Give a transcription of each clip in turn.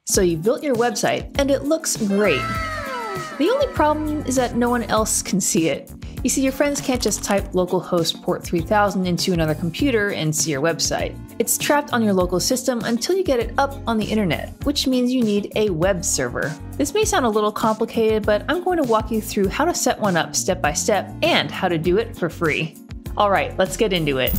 So you built your website and it looks great. The only problem is that no one else can see it. You see, your friends can't just type localhost port 3000 into another computer and see your website. It's trapped on your local system until you get it up on the internet, which means you need a web server. This may sound a little complicated, but I'm going to walk you through how to set one up step by step and how to do it for free. All right, let's get into it.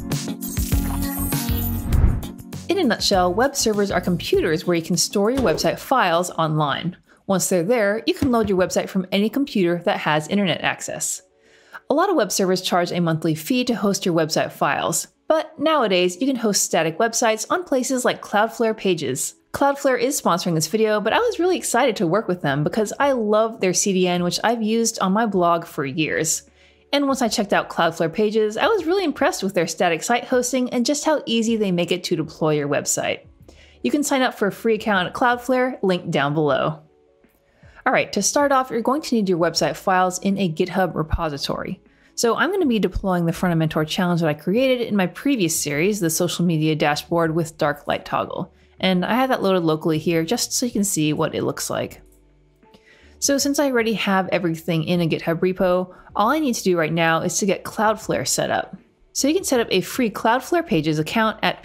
In a nutshell, web servers are computers where you can store your website files online. Once they're there, you can load your website from any computer that has internet access. A lot of web servers charge a monthly fee to host your website files, but nowadays you can host static websites on places like Cloudflare Pages. Cloudflare is sponsoring this video, but I was really excited to work with them because I love their CDN, which I've used on my blog for years. And once I checked out Cloudflare Pages, I was really impressed with their static site hosting and just how easy they make it to deploy your website. You can sign up for a free account at Cloudflare, linked down below. Alright, to start off, you're going to need your website files in a GitHub repository. So I'm going to be deploying the Front-End Mentor challenge that I created in my previous series, the social media dashboard with dark light toggle. And I have that loaded locally here just so you can see what it looks like. So since I already have everything in a GitHub repo, all I need to do right now is to get Cloudflare set up. So you can set up a free Cloudflare Pages account at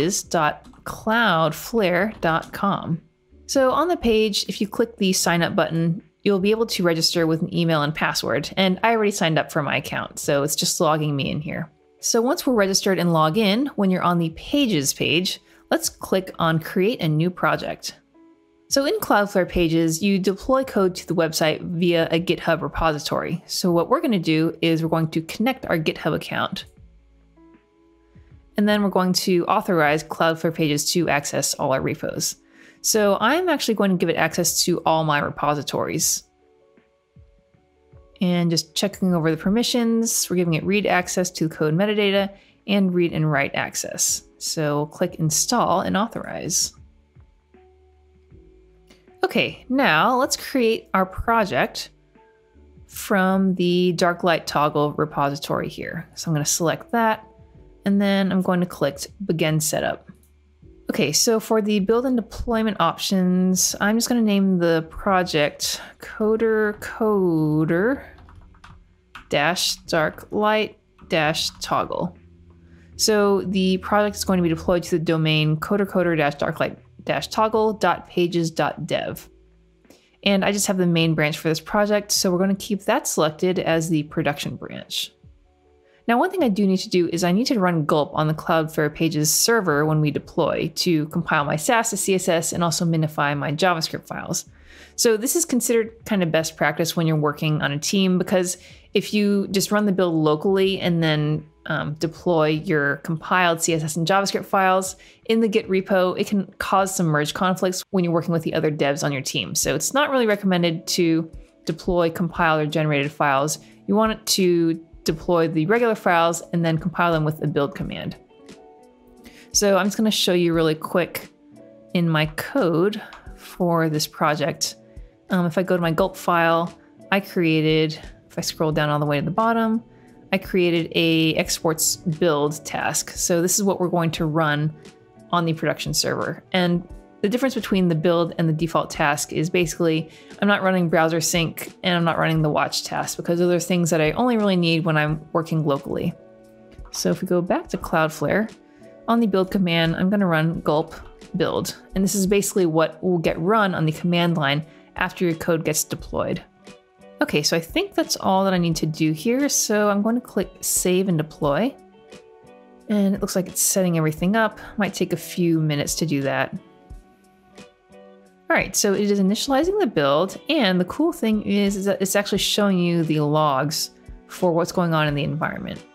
pages.cloudflare.com. So on the page, if you click the sign up button, you'll be able to register with an email and password. And I already signed up for my account, so it's just logging me in here. So once we're registered and log in, when you're on the Pages page, let's click on Create a New Project. So in Cloudflare Pages, you deploy code to the website via a GitHub repository. So what we're going to do is we're going to connect our GitHub account. And then we're going to authorize Cloudflare Pages to access all our repos. So I'm actually going to give it access to all my repositories. And just checking over the permissions, we're giving it read access to code metadata and read and write access. So click install and authorize. Okay, now let's create our project from the dark light toggle repository here. So I'm going to select that and then I'm going to click begin setup. Okay, so for the build and deployment options, I'm just going to name the project coder-darklight-toggle. So the project is going to be deployed to the domain coder-darklight-toggle.pages.dev. And I just have the main branch for this project, so we're going to keep that selected as the production branch. Now, one thing I do need to do is I need to run gulp on the Cloudflare Pages server when we deploy to compile my Sass to CSS and also minify my JavaScript files. So this is considered kind of best practice when you're working on a team, because if you just run the build locally and then deploy your compiled CSS and JavaScript files in the Git repo, it can cause some merge conflicts when you're working with the other devs on your team. So it's not really recommended to deploy compiled or generated files. You want it to deploy the regular files and then compile them with a build command. So I'm just going to show you really quick in my code for this project. If I go to my gulp file, if I scroll down all the way to the bottom, I created a exports build task. So this is what we're going to run on the production server. And the difference between the build and the default task is basically I'm not running browser sync and I'm not running the watch task because those are things that I only really need when I'm working locally. So if we go back to Cloudflare, on the build command, I'm going to run gulp build. And this is basically what will get run on the command line after your code gets deployed. Okay, so I think that's all that I need to do here. So I'm going to click save and deploy. And it looks like it's setting everything up. Might take a few minutes to do that. All right, so it is initializing the build, and the cool thing is that it's actually showing you the logs for what's going on in the environment.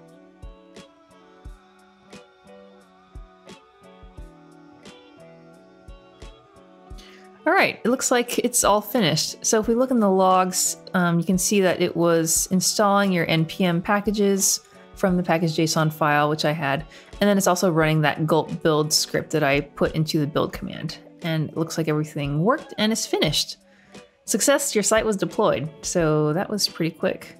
All right, it looks like it's all finished. So if we look in the logs, you can see that it was installing your npm packages from the package.json file, which I had, and then it's also running that gulp build script that I put into the build command. And it looks like everything worked and is finished. Success, your site was deployed. So that was pretty quick.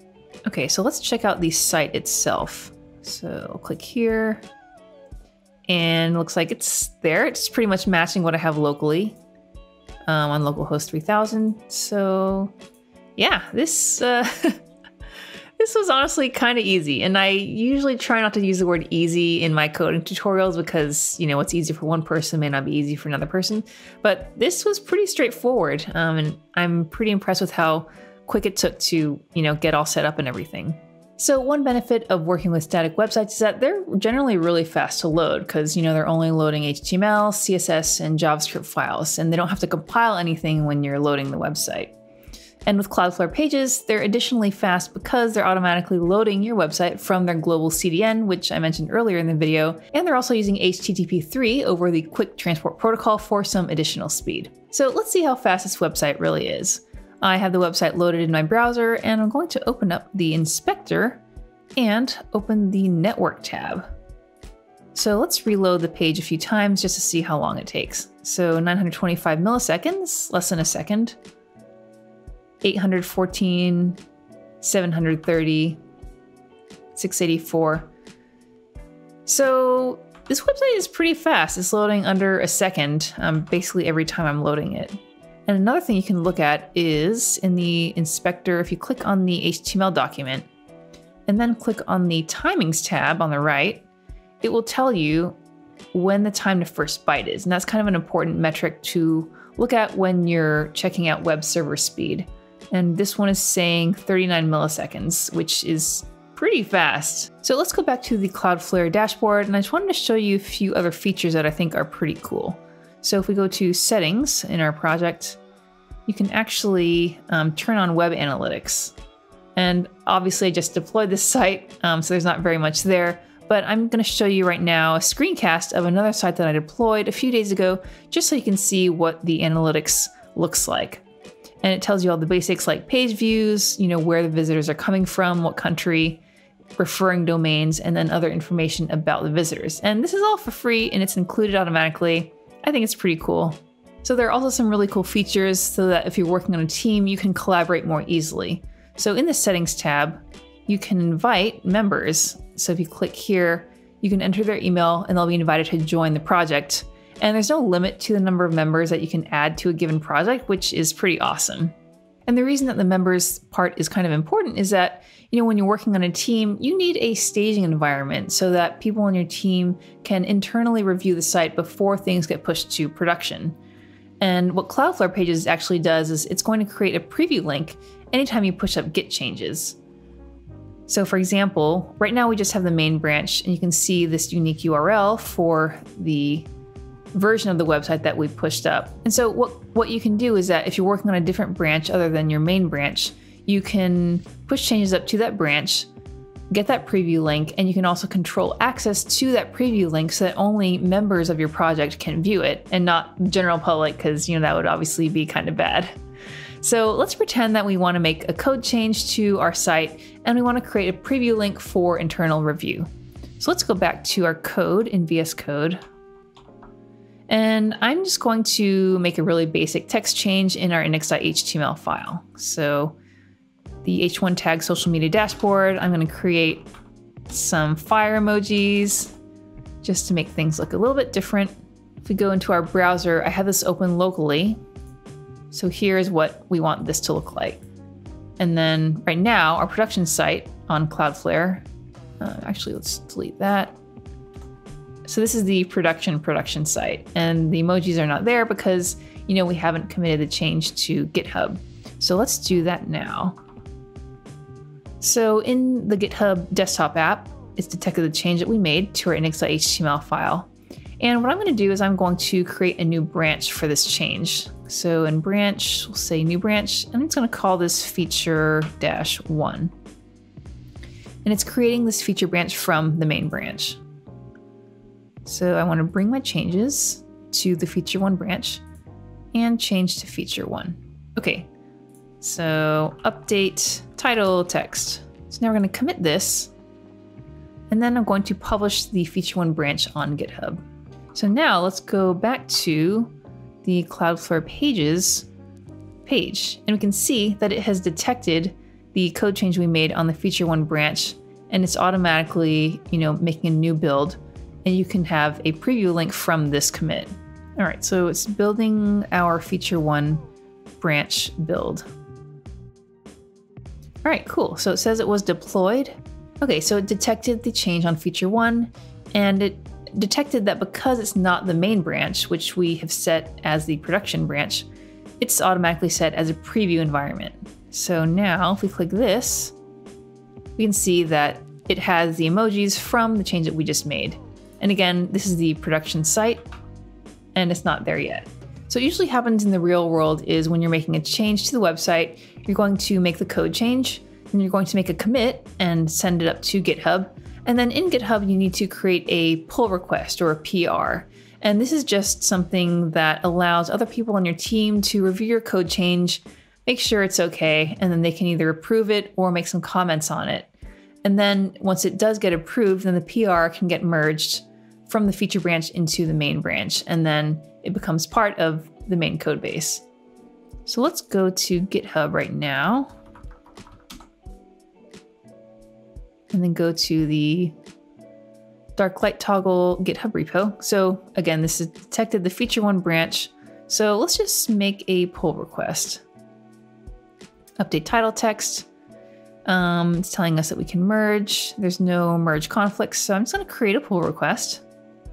Okay, so let's check out the site itself. So I'll click here. and it looks like it's there. It's pretty much matching what I have locally on localhost 3000. So yeah, this this was honestly kind of easy. And I usually try not to use the word easy in my coding tutorials because, you know, what's easy for one person may not be easy for another person. But this was pretty straightforward. And I'm pretty impressed with how quick it took to, you know, get all set up and everything. So one benefit of working with static websites is that they're generally really fast to load because, you know, they're only loading HTML, CSS, and JavaScript files, and they don't have to compile anything when you're loading the website. And with Cloudflare Pages, they're additionally fast because they're automatically loading your website from their global CDN, which I mentioned earlier in the video, and they're also using HTTP3 over the Quick Transport Protocol for some additional speed. So let's see how fast this website really is. I have the website loaded in my browser, and I'm going to open up the inspector and open the network tab. So let's reload the page a few times just to see how long it takes. So 925 milliseconds, less than a second. 814, 730, 684. So this website is pretty fast. It's loading under a second, basically every time I'm loading it. And another thing you can look at is in the inspector, if you click on the HTML document and then click on the timings tab on the right, it will tell you when the time to first byte is. And that's kind of an important metric to look at when you're checking out web server speed. And this one is saying 39 milliseconds, which is pretty fast. So let's go back to the Cloudflare dashboard, and I just wanted to show you a few other features that I think are pretty cool. So if we go to settings in our project, you can actually turn on web analytics. And obviously I just deployed this site, so there's not very much there, but I'm gonna show you right now a screencast of another site that I deployed a few days ago, just so you can see what the analytics looks like. And it tells you all the basics like page views, you know, where the visitors are coming from, what country, referring domains, and then other information about the visitors. And this is all for free and it's included automatically. I think it's pretty cool. So there are also some really cool features so that if you're working on a team, you can collaborate more easily. So in the settings tab, you can invite members. So if you click here, you can enter their email and they'll be invited to join the project. And there's no limit to the number of members that you can add to a given project, which is pretty awesome. And the reason that the members part is kind of important is that, you know, when you're working on a team, you need a staging environment so that people on your team can internally review the site before things get pushed to production. And what Cloudflare Pages actually does is it's going to create a preview link anytime you push up Git changes. So for example, right now we just have the main branch and you can see this unique URL for the version of the website that we pushed up. And so what you can do is that if you're working on a different branch other than your main branch, you can push changes up to that branch, get that preview link, and you can also control access to that preview link so that only members of your project can view it and not the general public, because, you know, that would obviously be kind of bad. So let's pretend that we want to make a code change to our site and we want to create a preview link for internal review. So let's go back to our code in VS Code. And I'm just going to make a really basic text change in our index.html file. So the h1 tag social media dashboard, I'm going to create some fire emojis just to make things look a little bit different. If we go into our browser, I have this open locally. So here's what we want this to look like. And then right now, our production site on Cloudflare, actually, let's delete that. So this is the production site, and the emojis are not there because, you know, we haven't committed the change to GitHub. So let's do that now. So in the GitHub desktop app, it's detected the change that we made to our index.html file. And what I'm going to do is I'm going to create a new branch for this change. So in branch, we'll say new branch, and I'm just going to call this feature-1. And it's creating this feature branch from the main branch. So I want to bring my changes to the feature1 branch and change to feature1. Okay, so update title text. So now we're going to commit this, and then I'm going to publish the feature1 branch on GitHub. So now let's go back to the Cloudflare Pages page, and we can see that it has detected the code change we made on the feature1 branch, and it's automatically, you know, making a new build and you can have a preview link from this commit. All right, so it's building our feature 1 branch build. All right, cool. So it says it was deployed. Okay, so it detected the change on feature 1, and it detected that because it's not the main branch, which we have set as the production branch, it's automatically set as a preview environment. So now if we click this, we can see that it has the emojis from the change that we just made. And again, this is the production site, and it's not there yet. So what usually happens in the real world is when you're making a change to the website, you're going to make the code change, and you're going to make a commit and send it up to GitHub. And then in GitHub, you need to create a pull request or a PR. And this is just something that allows other people on your team to review your code change, make sure it's okay, and then they can either approve it or make some comments on it. And then once it does get approved, then the PR can get merged from the feature branch into the main branch, and then it becomes part of the main code base. So let's go to GitHub right now. And then go to the dark light toggle GitHub repo. So again, this has detected the feature 1 branch. So let's just make a pull request. Update title text. It's telling us that we can merge. There's no merge conflicts, so I'm just going to create a pull request.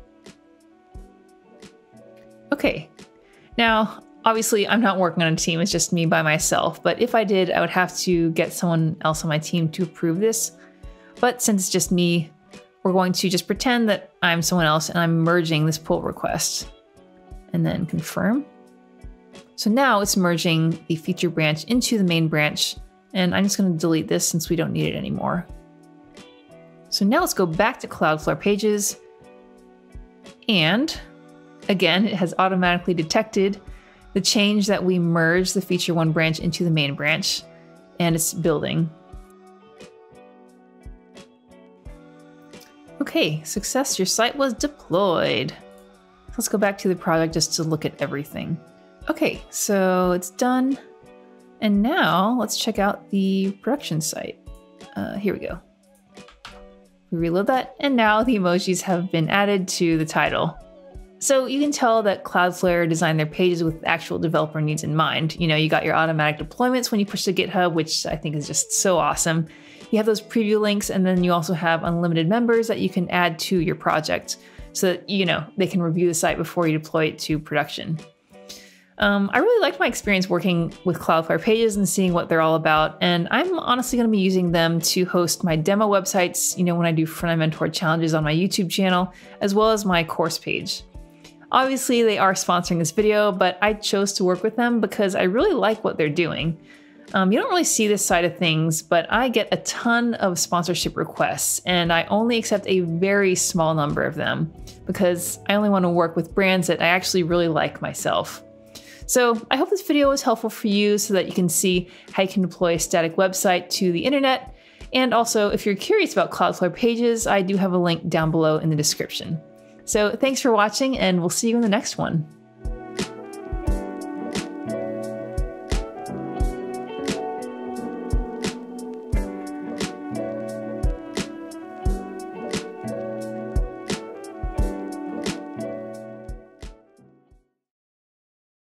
Okay, now obviously I'm not working on a team, it's just me by myself, but if I did, I would have to get someone else on my team to approve this. But since it's just me, we're going to just pretend that I'm someone else and I'm merging this pull request and then confirm. So now it's merging the feature branch into the main branch, and I'm just going to delete this since we don't need it anymore. So now let's go back to Cloudflare Pages, and again, it has automatically detected the change that we merged the feature 1 branch into the main branch, and it's building. Okay, success, your site was deployed. Let's go back to the project just to look at everything. Okay, so it's done. And now let's check out the production site. Here we go. We reload that, and now the emojis have been added to the title. So you can tell that Cloudflare designed their pages with actual developer needs in mind. You know, you got your automatic deployments when you push to GitHub, which I think is just so awesome. You have those preview links, and then you also have unlimited members that you can add to your project so that, you know, they can review the site before you deploy it to production. I really liked my experience working with Cloudflare Pages and seeing what they're all about, and I'm honestly going to be using them to host my demo websites, you know, when I do Front-End Mentor challenges on my YouTube channel, as well as my course page. Obviously, they are sponsoring this video, but I chose to work with them because I really like what they're doing. You don't really see this side of things, but I get a ton of sponsorship requests, and I only accept a very small number of them because I only want to work with brands that I actually really like myself. So I hope this video was helpful for you so that you can see how you can deploy a static website to the internet. And also, if you're curious about Cloudflare Pages, I do have a link down below in the description. So thanks for watching, and we'll see you in the next one.